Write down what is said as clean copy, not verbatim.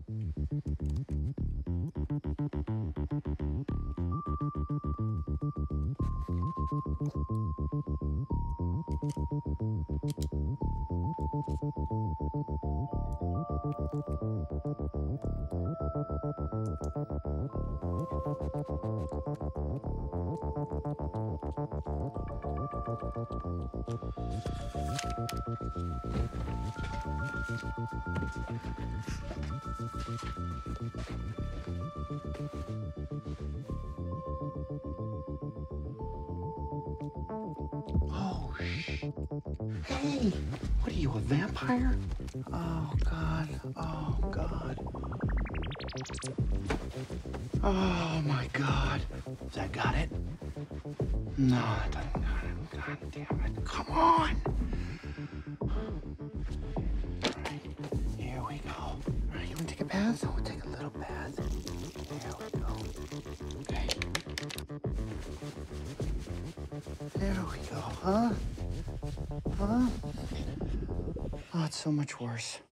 Oh, hey, what are you, a vampire? Oh, God. Oh, God. Oh, my God. Has that got it? No, it doesn't got it. God damn it. Come on. All right, here we go. All right, you want to take a bath? We'll take a little bath. There we go. Okay. There we go, huh? Huh? Oh, it's so much worse.